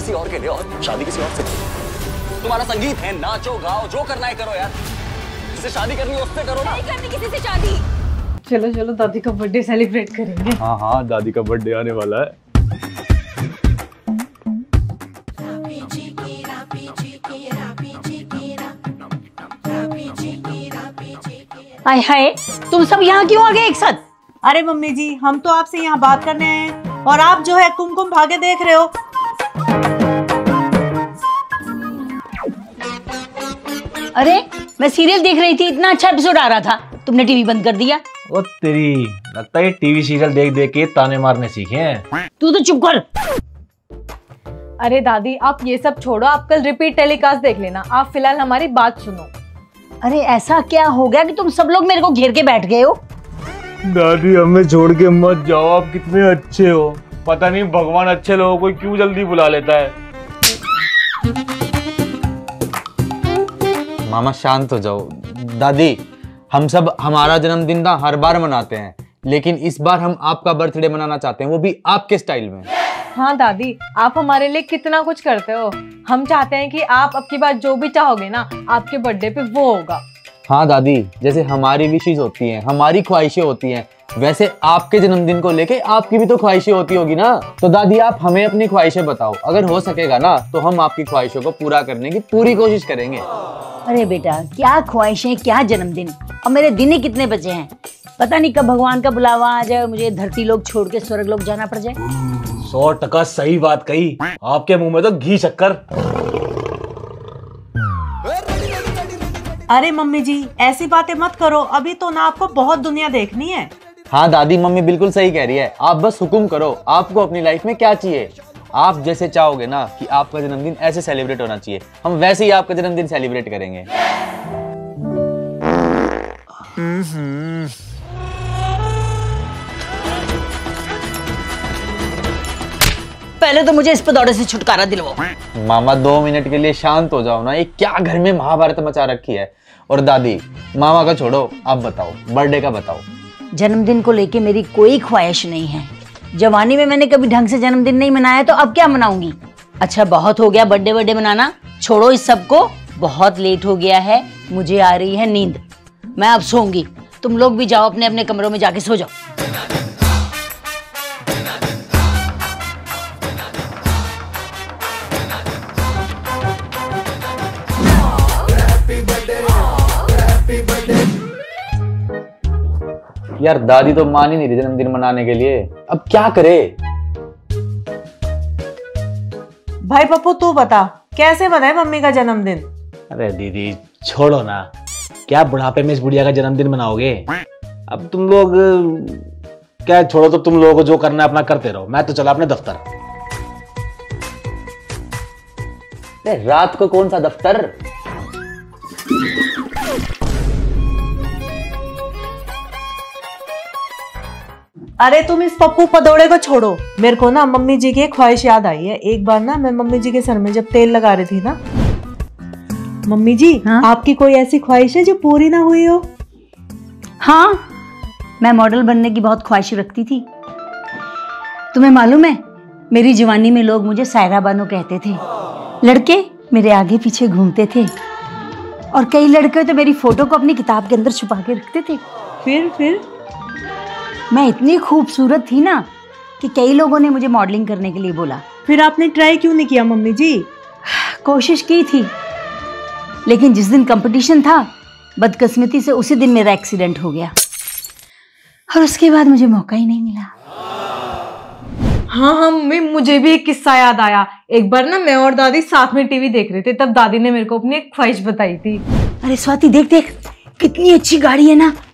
किसी और के लिए और शादी किसी और से। तुम्हारा संगीत है, नाचो गाओ, जो करना है करो यार। जिससे शादी करनी है उससे करो ना। नहीं करनी किसी से शादी। चलो चलो दादी का बर्थडे सेलिब्रेट करेंगे। हाँ हाँ, दादी का बर्थडे आने वाला है। हाय हाय, तुम सब यहाँ क्यों आ गए एक साथ? अरे मम्मी जी, हम तो आपसे यहाँ बात करने आए हैं और आप जो है कुमकुम भाग्य देख रहे हो। अरे मैं सीरियल देख रही थी, इतना अच्छा एपिसोड आ रहा था, तुमने टीवी बंद कर दिया। ओ तेरी, लगता है टीवी सीरियल देख देख के ताने मारने सीखे हैं। तू तो चुप कर। अरे दादी आप ये सब छोड़ो, आप कल रिपीट टेलीकास्ट देख लेना। आप फिलहाल हमारी बात सुनो। अरे ऐसा क्या हो गया कि तुम सब लोग मेरे को घेर के बैठ गए हो? दादी हमें छोड़ के मत जाओ, आप कितने अच्छे हो। पता नहीं भगवान अच्छे लोगों को क्यों जल्दी बुला लेता है। मामा शांत हो जाओ। दादी, हम सब हमारा जन्मदिन ना हर बार मनाते हैं, लेकिन इस बार हम आपका बर्थडे मनाना चाहते हैं, वो भी आपके स्टाइल में। हाँ दादी, आप हमारे लिए कितना कुछ करते हो। हम चाहते हैं कि आप अब की बार जो भी चाहोगे ना, आपके बर्थडे पे वो होगा। हाँ दादी, जैसे हमारी विशेष होती हैं, हमारी ख्वाहिशें होती हैं, वैसे आपके जन्मदिन को लेके आपकी भी तो ख्वाहिशें होती होगी ना। तो दादी आप हमें अपनी ख्वाहिशें बताओ, अगर हो सकेगा ना तो हम आपकी ख्वाहिशों को पूरा करने की पूरी कोशिश करेंगे। अरे बेटा, क्या ख्वाहिशें, क्या जन्मदिन, और मेरे दिन ही कितने बचे हैं। पता नहीं कब भगवान का बुलावा आ जाए, मुझे धरती लोग छोड़ के स्वर्ग लोग जाना पड़ जाए। 100% सही बात कही, आपके मुंह में तो घी शक्कर। अरे मम्मी जी, ऐसी बातें मत करो, अभी तो ना आपको बहुत दुनिया देखनी है। हाँ दादी, मम्मी बिल्कुल सही कह रही है। आप बस हुक्म करो, आपको अपनी लाइफ में क्या चाहिए। आप जैसे चाहोगे ना कि आपका जन्मदिन ऐसे सेलिब्रेट होना चाहिए, हम वैसे ही आपका जन्मदिन सेलिब्रेट करेंगे। पहले तो मुझे इस पदौड़े से छुटकारा दिलवाओ। मामा 2 मिनट के लिए शांत हो जाओ ना, ये क्या घर में महाभारत मचा रखी है। और दादी, मामा का छोड़ो, आप बताओ, बर्थडे का बताओ। जन्मदिन को लेके मेरी कोई ख्वाहिश नहीं है। जवानी में मैंने कभी ढंग से जन्मदिन नहीं मनाया, तो अब क्या मनाऊंगी। अच्छा बहुत हो गया बर्थडे मनाना, छोड़ो इस सब को, बहुत लेट हो गया है, मुझे आ रही है नींद, मैं अब सोऊंगी। तुम लोग भी जाओ अपने अपने कमरों में जाके सो जाओ। यार दादी तो मान ही नहीं रही जन्मदिन मनाने के लिए, अब क्या करे। भाई पप्पू तू बता, कैसे बनाए मम्मी का जन्मदिन? अरे दीदी छोड़ो ना, क्या बुढ़ापे में इस बुढ़िया का जन्मदिन मनाओगे। अब तुम लोग क्या, छोड़ो तो तुम लोगों को जो करना है अपना करते रहो, मैं तो चला अपने दफ्तर। रात को कौन सा दफ्तर। अरे तुम इस पप्पू पदौड़े को छोड़ो, मेरे को ना मम्मी जी की एक ख्वाहिश याद आई है। एक बार ना मैं मम्मी जी के सर में जब तेल लगा रही थी ना, मम्मी जी हाँ? आपकी कोई ऐसी ख्वाहिश है जो पूरी ना हुई हो? हाँ, मैं मॉडल बनने की बहुत ख्वाहिश रखती थी। तुम्हें मालूम है, मेरी जवानी में लोग मुझे सायरा बानो कहते थे। लड़के मेरे आगे पीछे घूमते थे और कई लड़के तो मेरी फोटो को अपनी किताब के अंदर छुपा के रखते थे। फिर मैं इतनी खूबसूरत थी ना कि कई लोगों ने मुझे मॉडलिंग करने के लिए बोला। फिर आपने ट्राई क्यों नहीं किया मम्मी जी? कोशिश की थी, लेकिन जिस दिन कंपटीशन था, बदकिस्मती से उसी दिन मेरा एक्सीडेंट हो गया और उसके बाद मुझे मौका ही नहीं मिला। हाँ मम्मी, मुझे भी एक किस्सा याद आया। एक बार ना मैं और दादी साथ में टीवी देख रहे थे, तब दादी ने मेरे को अपनी एक ख्वाहिश बताई थी। अरे स्वाति देख देख, कितनी अच्छी गाड़ी है ना।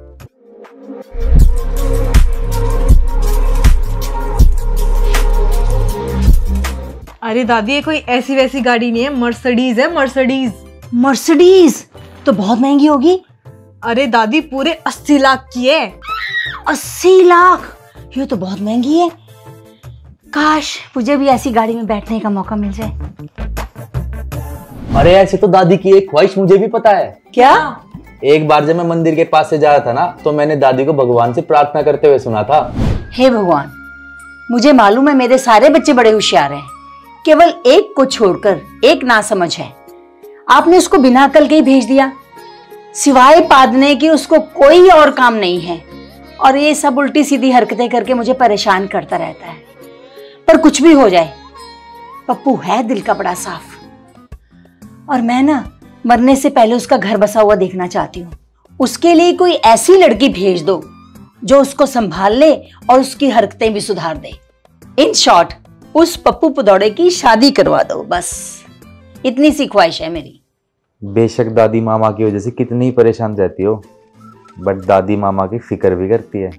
अरे दादी, ये कोई ऐसी वैसी गाड़ी नहीं है, मर्सिडीज है, मर्सिडीज। मर्सिडीज तो बहुत महंगी होगी। अरे दादी, पूरे 80 लाख की है। 80 लाख, ये तो बहुत महंगी है। काश मुझे भी ऐसी गाड़ी में बैठने का मौका मिल जाए। अरे ऐसे तो दादी की एक ख्वाहिश मुझे भी पता है। क्या? एक बार जब मैं मंदिर के पास से जा रहा था ना, तो मैंने दादी को भगवान से प्रार्थना करते हुए सुना था, हे भगवान, मुझे मालूम है मेरे सारे बच्चे बड़े होशियार हैं, केवल एक को छोड़कर एक नासमझ है। आपने उसको बिना अकल के ही भेज दिया। सिवाय पादने की उसको कोई और काम नहीं है, और ये सब उल्टी सीधी हरकतें करके मुझे परेशान करता रहता है। पर कुछ भी हो जाए, पप्पू है दिल का बड़ा साफ, और मैं ना मरने से पहले उसका घर बसा हुआ देखना चाहती हूँ। उसके लिए कोई ऐसी लड़की भेज दो जो उसको संभाल ले और उसकी हरकतें भी सुधार दे। इन शॉर्ट, उस पप्पू पदौड़े की शादी करवा दो, बस इतनी सी ख्वाहिश है मेरी। बेशक दादी मामा की वजह से कितनी ही परेशान रहती हो, बट दादी मामा की फिक्र भी करती है।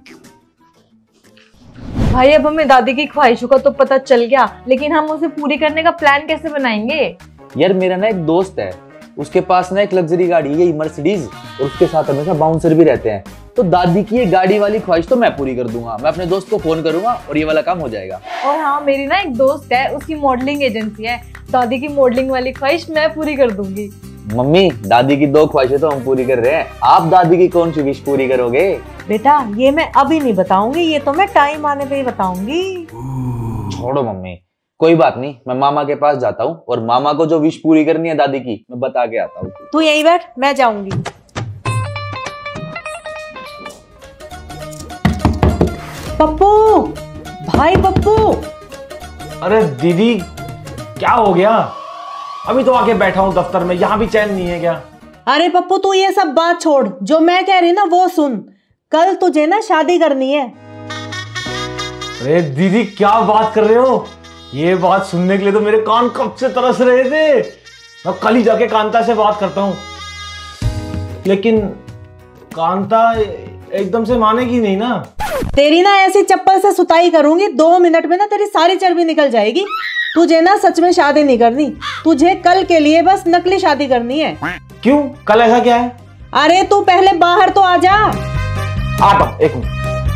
भाई अब हमें दादी की ख्वाहिशों का तो पता चल गया, लेकिन हम उसे पूरी करने का प्लान कैसे बनाएंगे? यार मेरा ना एक दोस्त है, उसके पास ना एक लग्जरी गाड़ी है, मर्सिडीज, और उसके साथ हमेशा बाउंसर भी रहते हैं। तो दादी की ये गाड़ी वाली ख्वाहिश तो मैं पूरी कर दूंगा। मैं अपने दोस्त को फोन करूंगा और ये वाला काम हो जाएगा। और हाँ, मेरी ना एक दोस्त है, उसकी मॉडलिंग एजेंसी है। दादी की मॉडलिंग वाली ख्वाहिश मैं पूरी कर दूंगी। मम्मी, दादी की 2 ख्वाहिशें तो हम पूरी कर रहे हैं, आप दादी की कौन सी विश पूरी करोगे? बेटा ये मैं अभी नहीं बताऊंगी, ये तो मैं टाइम आने पे ही बताऊंगी। छोड़ो मम्मी, कोई बात नहीं, मैं मामा के पास जाता हूँ और मामा को जो विश पूरी करनी है दादी की, मैं बता के आता हूँ। तू यहीं बैठ, मैं जाऊंगी। पप्पू, भाई पप्पू। अरे दीदी क्या हो गया? अभी तो आके बैठा हूँ दफ्तर में, यहाँ भी चैन नहीं है क्या? अरे पप्पू तू ये सब बात छोड़, जो मैं कह रही ना वो सुन। कल तुझे ना शादी करनी है। अरे दीदी क्या बात कर रहे हो? ये बात सुनने के लिए तो मेरे कान कब से तरस रहे थे। मैं कल ही जाके कांता से बात करता हूँ, लेकिन कांता एकदम से मानेगी नहीं ना। तेरी ना ऐसी चप्पल से सुताई करूंगी, 2 मिनट में ना तेरी सारी चर्बी निकल जाएगी। तुझे ना सच में शादी नहीं करनी, तुझे कल के लिए बस नकली शादी करनी है। क्यों? कल ऐसा क्या है? अरे तू पहले बाहर तो आ जा। आता हूं, एक मिनट।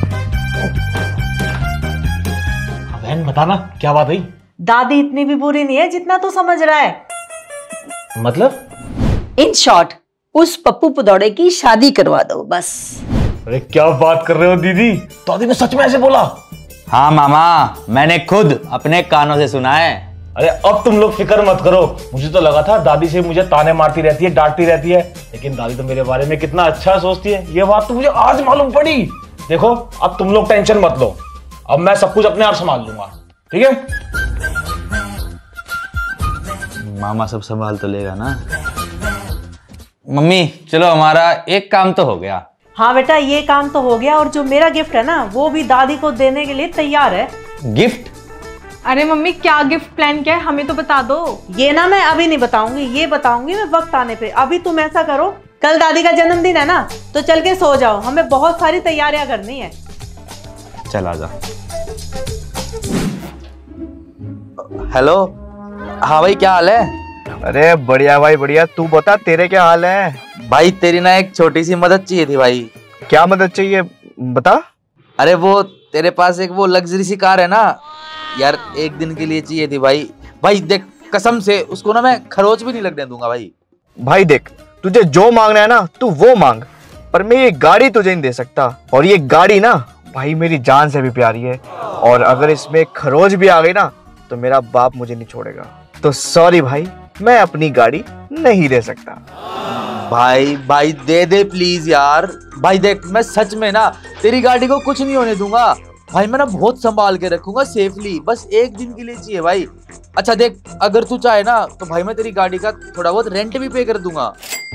बहन बताना क्या बात हुई? दादी इतनी भी बुरी नहीं है जितना तू समझ रहा है। मतलब? इन शॉर्ट, उस पप्पू पदौड़े की शादी करवा दो, बस। अरे क्या बात कर रहे हो दीदी? दादी ने सच में ऐसे बोला? हाँ मामा, मैंने खुद अपने कानों से सुना है। अरे अब तुम लोग फिक्र मत करो। मुझे तो लगा था दादी से मुझे ताने मारती रहती है, डांटती रहती है, लेकिन दादी तो मेरे बारे में कितना अच्छा सोचती है, ये बात तो मुझे आज मालूम पड़ी। देखो अब तुम लोग टेंशन मत लो, अब मैं सब कुछ अपने आप संभाल लूंगा, ठीक है? मामा सब संभाल तो लेगा ना। मम्मी चलो, हमारा एक काम तो हो गया। हाँ बेटा ये काम तो हो गया, और जो मेरा गिफ्ट है ना वो भी दादी को देने के लिए तैयार है। गिफ्ट? अरे मम्मी क्या गिफ्ट प्लान किया है, हमें तो बता दो। ये ना मैं अभी नहीं बताऊंगी, ये बताऊंगी मैं वक्त आने पे। अभी तुम ऐसा करो, कल दादी का जन्मदिन है ना, तो चल के सो जाओ, हमें बहुत सारी तैयारियां करनी है। चल आजा। हेलो, हाँ भाई क्या हाल है? अरे बढ़िया भाई बढ़िया, तू बता तेरे क्या हाल है? भाई तेरी ना एक छोटी सी मदद चाहिए थी भाई। क्या मदद चाहिए बता। अरे वो तेरे पास एक वो लग्जरी सी कार है ना यार, एक दिन के लिए चाहिए थी भाई। भाई देख कसम से उसको ना मैं खरोच भी नहीं लगने दूंगा भाई। भाई देख, तुझे जो मांगना है ना तू वो मांग, पर मैं ये गाड़ी तुझे नहीं दे सकता। और ये गाड़ी ना भाई मेरी जान से भी प्यारी है, और अगर इसमें खरोच भी आ गई ना तो मेरा बाप मुझे नहीं छोड़ेगा। तो सॉरी भाई, मैं अपनी गाड़ी नहीं दे सकता। भाई भाई दे दे प्लीज यार। भाई देख मैं सच में ना तेरी गाड़ी को कुछ नहीं होने दूंगा भाई, मैं ना बहुत संभाल के रखूंगा सेफली, बस एक दिन के लिए चाहिए भाई। अच्छा देख, अगर तू चाहे ना तो भाई मैं तेरी गाड़ी का थोड़ा बहुत रेंट भी पे कर दूंगा।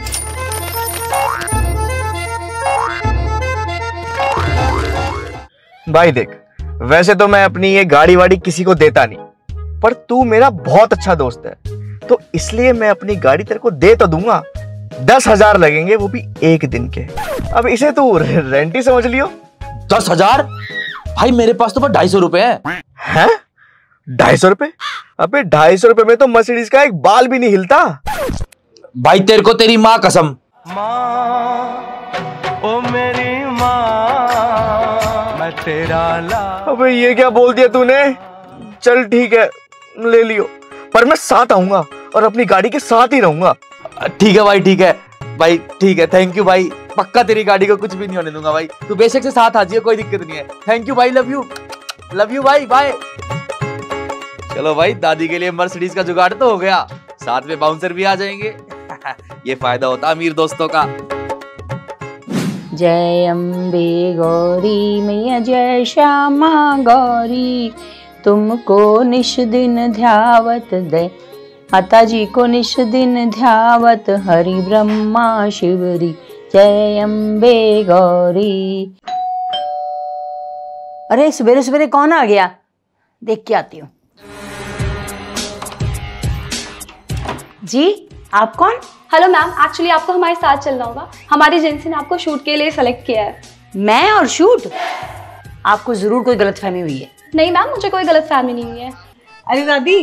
भाई देख, वैसे तो मैं अपनी ये गाड़ी वाड़ी किसी को देता नहीं, पर तू मेरा बहुत अच्छा दोस्त है, तो इसलिए मैं अपनी गाड़ी तेरे को दे तो दूंगा। 10,000 लगेंगे, वो भी एक दिन के। अब इसे तू रेंट ही समझ लियो। 10,000? भाई मेरे पास तो बस 250 रुपए हैं। 250 रुपए? अबे 250 रुपए में तो मर्सिडीज का एक बाल भी नहीं हिलता। भाई तेरे को तेरी माँ कसम। ओ मेरी माँ, मैं तेरा अबे ये क्या बोल दिया तूने? चल ठीक है ले लियो, पर मैं साथ आऊंगा और अपनी गाड़ी के साथ ही रहूंगा। ठीक है भाई, ठीक है भाई, ठीक है, थैंक यू भाई। पक्का तेरी गाड़ी को कुछ भी नहीं होने दूंगा भाई, तू बेशक से साथ आ जाइए, कोई दिक्कत नहीं है। थैंक यू भाई, लव यू भाई, बाय। चलो भाई, दादी के लिए मर्सिडीज का जुगाड़ तो हो गया, साथ में बाउंसर भी आ जाएंगे। ये फायदा होता अमीर दोस्तों का। जय अम्बे गौरी मैया, जय श्यामा गौरी, तुमको निश दिन ध्यावत दे, माता जी को निश दिन ध्यावत, हरि ब्रह्मा शिवरी, जय अम्बे गौरी। अरे सवेरे सवेरे कौन आ गया, देख के आती हूँ। जी आप कौन? हेलो मैम, एक्चुअली आपको हमारे साथ चलना होगा, हमारी एजेंसी ने आपको शूट के लिए सेलेक्ट किया है। मैं और शूट? आपको जरूर कोई गलतफहमी हुई है। नहीं मैम, मुझे कोई गलतफहमी नहीं हुई है। अरे दादी,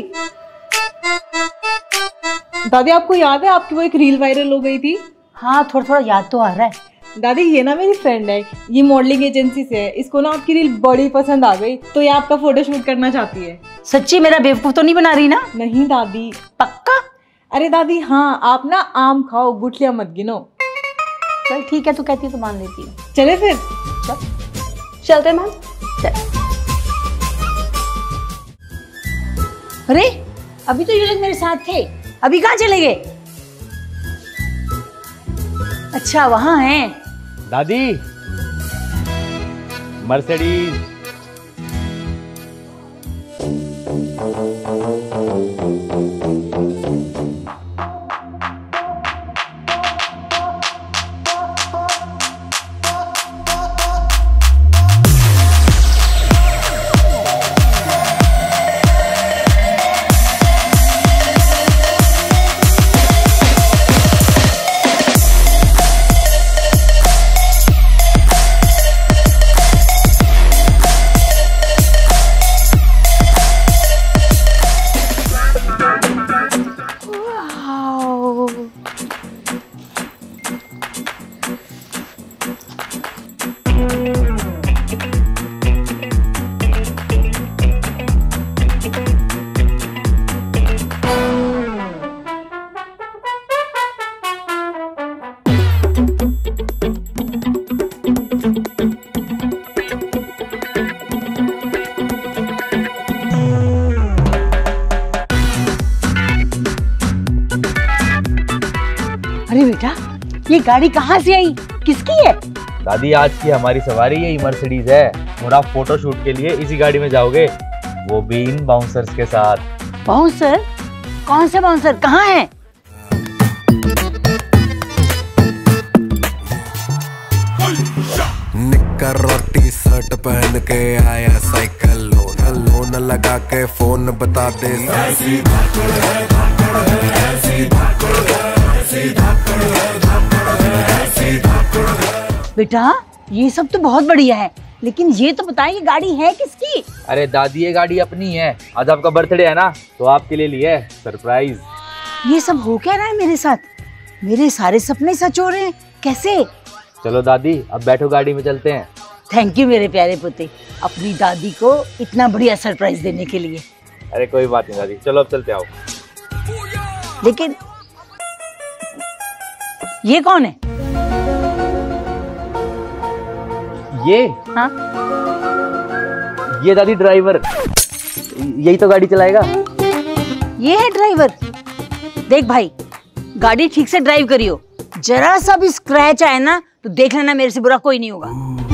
दादी आपको याद है आपकी वो एक रील वायरल हो गई थी? हाँ थोड़ा थोड़ा याद तो आ रहा है। दादी ये ना मेरी फ्रेंड है, ये मॉडलिंग एजेंसी से है, इसको ना आपकी रील बड़ी पसंद आ गई, तो ये आपका फोटोशूट करना चाहती है। सच्ची मेरा बेवकूफ तो नहीं बना रही ना? नहीं दादी। पक्का? अरे दादी हाँ, आप ना आम खाओ, गुठलियां मत गिनो। चल ठीक है, तू कहती है तो मान लेती हूँ। चले फिर? चलते मैम। चल। अरे अभी तो ये लोग मेरे साथ थे, अभी कहाँ चले गए? अच्छा वहां हैं। दादी, मर्सिडीज। अरे बेटा, ये गाड़ी कहाँ से आई, किसकी है? दादी आज की हमारी सवारी यही मर्सिडीज है, और आप फोटो शूट के लिए इसी गाड़ी में जाओगे, वो भी इन बाउंसर्स के साथ। बाउंसर? कौन से बाउंसर, कहाँ है? निक्कर और टी शर्ट पहन के आया साइकिल लोन, लोन लगा के फोन बता दे। बेटा ये सब तो बहुत बढ़िया है, लेकिन ये तो बताएं ये गाड़ी है किसकी? अरे दादी ये गाड़ी अपनी है, आज आपका बर्थडे है ना, तो आपके लिए लिए सरप्राइज। ये सब हो क्या रहा है मेरे साथ? मेरे सारे सपने सच हो रहे हैं, कैसे? चलो दादी अब बैठो, गाड़ी में चलते हैं। थैंक यू मेरे प्यारे पुत्र, अपनी दादी को इतना बढ़िया सरप्राइज देने के लिए। अरे कोई बात नहीं दादी, चलो अब चलते आओ। लेकिन ये कौन है? ये? हाँ? ये दादी ड्राइवर, यही तो गाड़ी चलाएगा। ये है ड्राइवर? देख भाई, गाड़ी ठीक से ड्राइव करियो, जरा सा भी स्क्रैच आए ना तो देख लेना, मेरे से बुरा कोई नहीं होगा।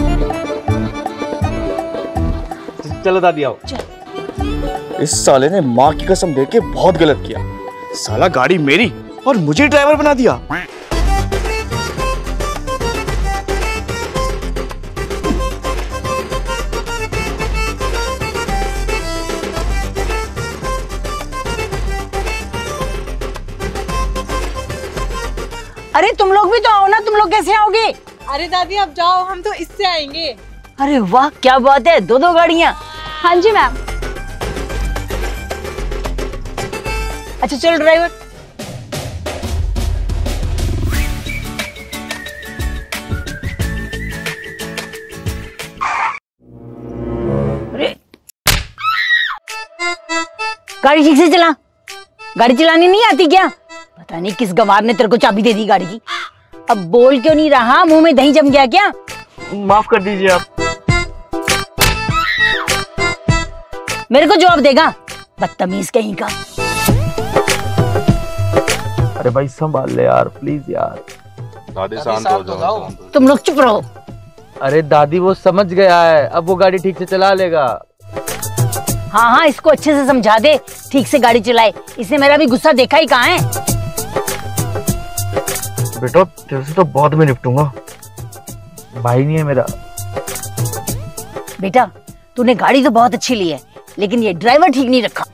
चलो दादी आओ। इस साले ने माँ की कसम देके बहुत गलत किया, साला गाड़ी मेरी और मुझे ड्राइवर बना दिया। अरे तुम लोग भी तो आओ ना, तुम लोग कैसे आओगे? अरे दादी आप जाओ, हम तो इससे आएंगे। अरे वाह क्या बात है, दो दो गाड़ियां। हाँ जी मैम। अच्छा चलो ड्राइवर। अरे गाड़ी ठीक से चला, गाड़ी चलानी नहीं आती क्या? पता नहीं किस गंवार ने तेरे को चाबी दे दी गाड़ी की। अब बोल क्यों नहीं रहा, मुंह में दही जम गया क्या? माफ कर दीजिए आप। मेरे को जवाब देगा? बदतमीज कहीं का। अरे भाई संभाल ले यार, प्लीज यार। दादी शांत हो जाओ। तुम लोग चुप रहो। अरे दादी वो समझ गया है, अब वो गाड़ी ठीक से चला लेगा। हाँ हाँ, इसको अच्छे से समझा दे, ठीक से गाड़ी चलाए। इसने मेरा भी गुस्सा देखा ही कहाँ है। बेटा तेरे से तो बाद में निपटूंगा, भाई नहीं है मेरा। बेटा तूने गाड़ी तो बहुत अच्छी ली है, लेकिन ये ड्राइवर ठीक नहीं रखा।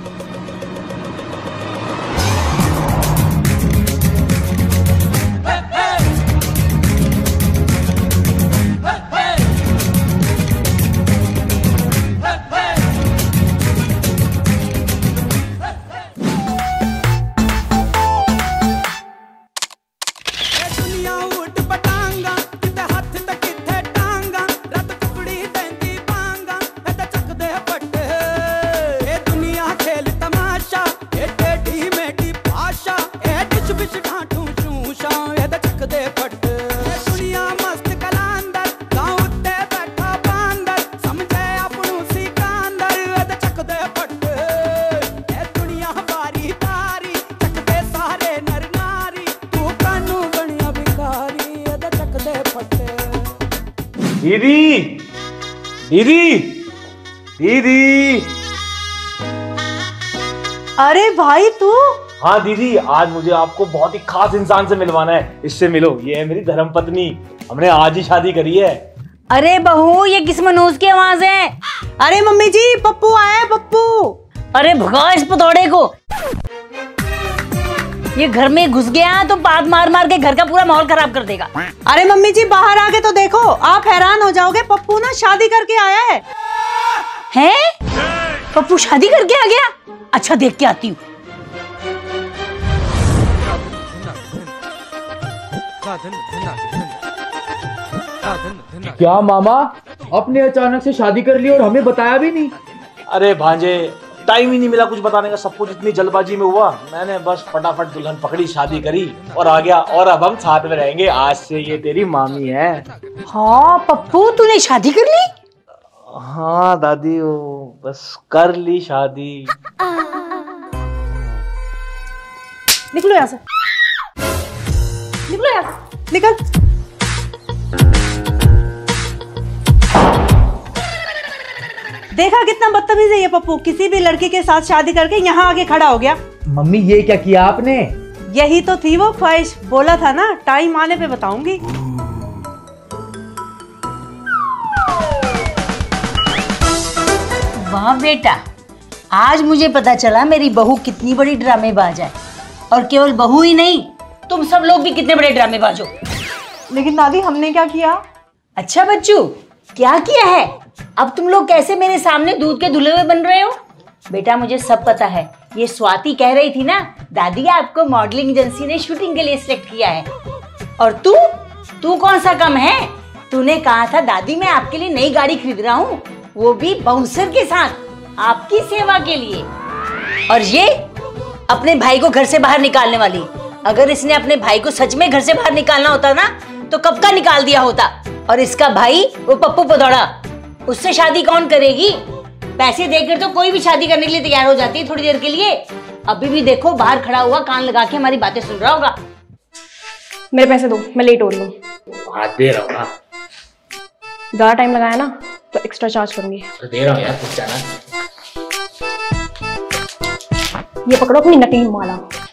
दीदी दीदी दीदी। अरे भाई तू। हाँ दीदी, आज मुझे आपको बहुत ही खास इंसान से मिलवाना है। इससे मिलो, ये है मेरी धर्मपत्नी, हमने आज ही शादी करी है। अरे बहू, ये किस मनोज की आवाज है? अरे मम्मी जी, पप्पू आया है, पप्पू। अरे भगा इस पतौड़े को, ये घर में घुस गया तो बात मार मार के घर का पूरा माहौल खराब कर देगा। अरे मम्मी जी बाहर आके तो देखो, आप हैरान हो जाओगे। पप्पू ना शादी करके आया है। हैं? पप्पू शादी करके आ गया? अच्छा देख के आती हूँ। क्या मामा, अपने अचानक से शादी कर ली और हमें बताया भी नहीं? अरे भांजे, टाइम ही नहीं मिला कुछ बताने का, सब कुछ इतनी जल्दबाजी में हुआ। मैंने बस फटाफट दुल्हन पकड़ी, शादी करी और आ गया। और अब हम साथ में रहेंगे, आज से ये तेरी मामी है। हाँ पप्पू, तूने शादी कर ली? हाँ दादी, वो बस कर ली शादी। निकलो यहाँ से, निकलो यहाँ से, निकल। देखा कितना बदतमीज है ये पप्पू, किसी भी लड़की के साथ शादी करके यहाँ आके खड़ा हो गया। मम्मी ये क्या किया आपने? यही तो थी वो ख्वाहिश, बोला था ना टाइम आने पे बताऊंगी। वाह बेटा, आज मुझे पता चला मेरी बहू कितनी बड़ी ड्रामेबाज है। और केवल बहू ही नहीं, तुम सब लोग भी कितने बड़े ड्रामेबाज हो। लेकिन दादी हमने क्या किया? अच्छा बच्चू, क्या किया है? अब तुम लोग कैसे मेरे सामने दूध के धुले हुए बन रहे हो? बेटा मुझे सब पता है, ये स्वाति कह रही थी ना, दादी आपको मॉडलिंग एजेंसी ने शूटिंग के लिए सिलेक्ट किया है। और तू कौन सा कम है? तूने कहा था दादी मैं आपके लिए नई गाड़ी खरीद रहा हूँ, वो भी बाउंसर के साथ, आपकी सेवा के लिए। और ये अपने भाई को घर से बाहर निकालने वाली। अगर इसने अपने भाई को सच में घर से बाहर निकालना होता ना, तो कब का निकाल दिया होता। और इसका भाई वो पप्पू पदौड़ा, उससे शादी कौन करेगी? पैसे देकर तो कोई भी शादी करने के लिए तैयार हो जाती है थोड़ी देर के लिए। अभी भी देखो बाहर खड़ा हुआ कान लगा के हमारी बातें सुन रहा होगा। मेरे पैसे दो, मैं लेट हो रही हूँ। हाँ दे रहा हूँ ना। ज्यादा टाइम लगाया ना तो एक्स्ट्रा चार्ज करूंगी। दे रहा हूँ यार, कुछ जाना। ये पकड़ो अपनी नकली माला।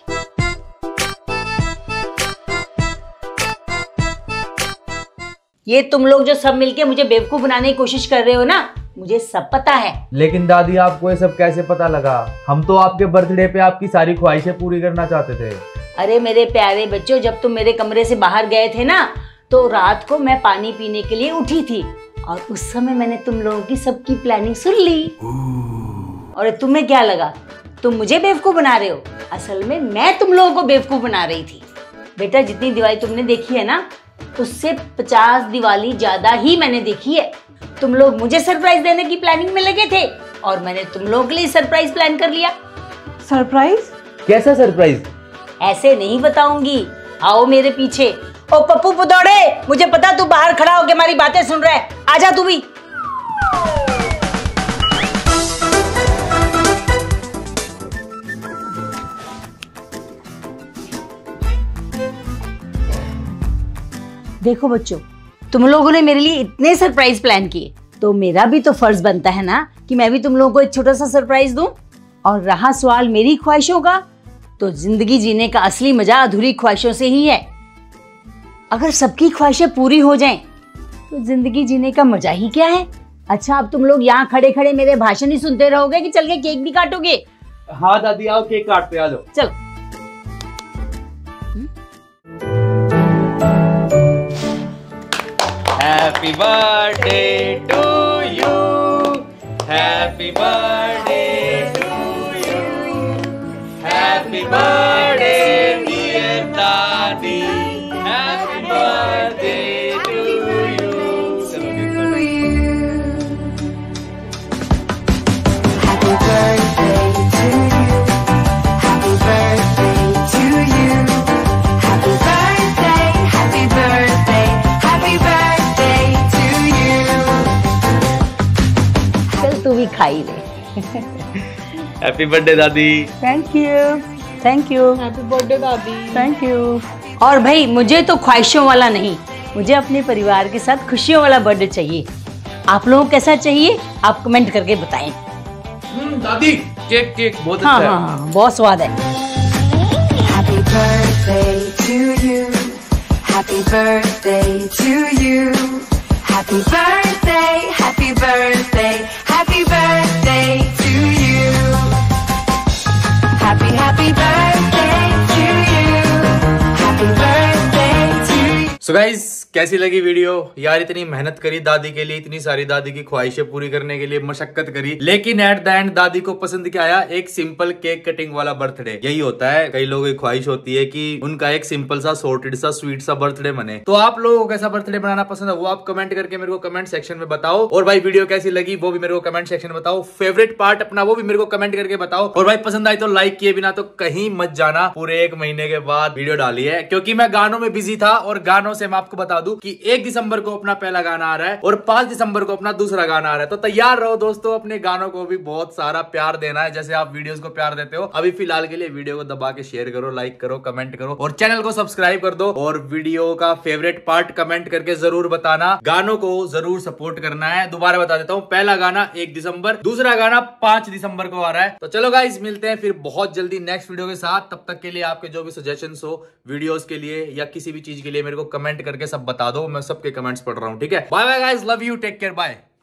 ये तुम लोग जो सब मिलके मुझे बेवकूफ बनाने की कोशिश कर रहे हो ना, मुझे सब पता है। लेकिन दादी आपको ये सब कैसे पता लगा? हम तो आपके बर्थडे पे आपकी सारी ख्वाहिशें पूरी करना चाहते थे। अरे मेरे प्यारे बच्चों, जब तुम मेरे कमरे से बाहर गए थे ना, तो रात को मैं पानी पीने के लिए उठी थी और उस समय मैंने तुम लोगों की सबकी प्लानिंग सुन ली। और तुम्हें क्या लगा तुम मुझे बेवकूफ बना रहे हो? असल में मैं तुम लोगों को बेवकूफ बना रही थी। बेटा जितनी दिवाली तुमने देखी है ना, उससे 50 दिवाली ज्यादा ही मैंने देखी है। तुम लोग मुझे सरप्राइज देने की प्लानिंग में लगे थे और मैंने तुम लोगों के लिए सरप्राइज प्लान कर लिया। सरप्राइज? कैसा सरप्राइज? ऐसे नहीं बताऊंगी, आओ मेरे पीछे। ओ पप्पू पुदौड़े, मुझे पता तू बाहर खड़ा होकर हमारी बातें सुन रहा है, आजा तू भी। देखो बच्चों, तुम लोगों ने मेरे लिए इतने सरप्राइज प्लान किए, तो मेरा भी तो फर्ज बनता है ना कि मैं भी तुम लोगों को एक छोटा सा सरप्राइज दूं। और रहा सवाल मेरी ख्वाहिशों का, तो जिंदगी जीने का असली मजा अधूरी ख्वाहिशों से ही है। अगर सबकी ख्वाहिशें पूरी हो जाएं, तो जिंदगी जीने का मजा ही क्या है। अच्छा, अब तुम लोग यहाँ खड़े खड़े मेरे भाषण ही सुनते रहोगे कि चल के केक भी काटोगे? हाँ दादी, आओ केक काटते, आ जाओ। चलो। Happy birthday to you, happy birthday to you, happy birthday dear दादी, happy birthday to you. Happy birthday to you. Happy birthday to you. Happy birthday, happy birthday, happy birthday to you. चल तू भी खाई ले। Happy birthday दादी। Thank you, thank you. Happy birthday दादी। Thank you. और भाई, मुझे तो ख्वाहिशों वाला नहीं, मुझे अपने परिवार के साथ खुशियों वाला बर्थडे चाहिए। आप लोगों को कैसा चाहिए, आप कमेंट करके बताएं। दादी, केक केक बहुत हाँ अच्छा है। हाँ, बहुत स्वाद है। Happy birthday to you. Happy birthday to you. Happy birthday, happy birthday, happy birthday to you. Happy, happy birthday to you. Happy birthday to you. So guys, कैसी लगी वीडियो यार? इतनी मेहनत करी दादी के लिए, इतनी सारी दादी की ख्वाहिशें पूरी करने के लिए मशक्कत करी, लेकिन एट द एंड दादी को पसंद क्या आया? एक सिंपल केक कटिंग वाला बर्थडे। यही होता है, कई लोगों की ख्वाहिश होती है कि उनका एक सिंपल सा सॉर्टेड सा स्वीट सा बर्थडे बने। तो आप लोगों को कैसा बर्थडे बनाना पसंद है वो आप कमेंट करके मेरे को कमेंट सेक्शन में बताओ। और भाई वीडियो कैसी लगी वो भी मेरे को कमेंट सेक्शन में बताओ। फेवरेट पार्ट अपना वो भी मेरे को कमेंट करके बताओ। और भाई पसंद आई तो लाइक किए बिना तो कहीं मत जाना। पूरे 1 महीने के बाद वीडियो डाली है, क्योंकि मैं गानों में बिजी था। और गानों से मैं आपको बता दूं कि 1 दिसंबर को अपना पहला गाना आ रहा है और 5 दिसंबर को अपना दूसरा गाना आ रहा है। तो तैयार रहो दोस्तों, अपने गानों को भी बहुत सारा प्यार देना है, जैसे आप वीडियोस को प्यार देते हो। अभी फिलहाल के लिए वीडियो को दबा के शेयर करो, लाइक करो, कमेंट करो और चैनल को सब्सक्राइब कर दो। और वीडियो का फेवरेट पार्ट कमेंट करके जरूर बताना। गानों को जरूर सपोर्ट करना है। दोबारा बता देता हूँ, पहला गाना 1 दिसंबर, दूसरा गाना 5 दिसंबर को आ रहा है। तो चलो गाइस, मिलते हैं फिर बहुत जल्दी नेक्स्ट वीडियो के साथ। तब तक के लिए आपके जो भी सजेशंस हो वीडियोस के लिए या किसी भी चीज के लिए, मेरे को कमेंट करके सब बता दो। मैं सबके कमेंट्स पढ़ रहा हूँ, ठीक है? Bye bye guys, love you, take care, bye.